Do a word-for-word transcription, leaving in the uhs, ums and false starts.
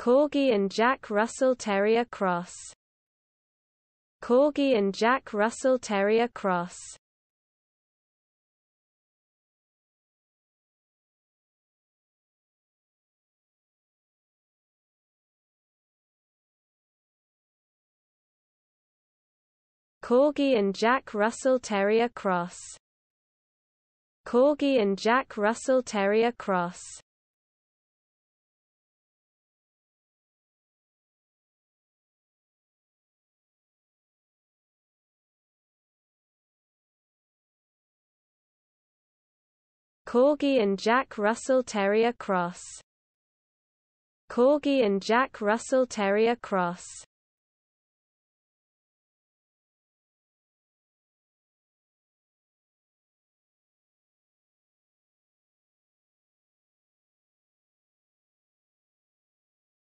Corgi and Jack Russell Terrier cross. Corgi and Jack Russell Terrier cross. Corgi and Jack Russell Terrier cross. Corgi and Jack Russell Terrier cross. Corgi and Jack Russell Terrier cross. Corgi and Jack Russell Terrier cross.